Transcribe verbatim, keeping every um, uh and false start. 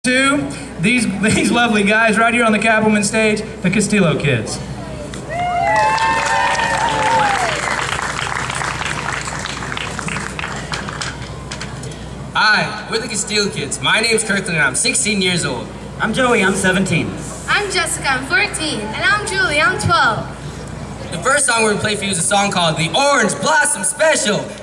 To these, these lovely guys right here on the Cappleman stage, the Castillo Kids. Hi, we're the Castillo Kids. My name's Kirkland and I'm sixteen years old. I'm Joey, I'm seventeen. I'm Jessica, I'm fourteen. And I'm Julie, I'm twelve. The first song we're going to play for you is a song called The Orange Blossom Special.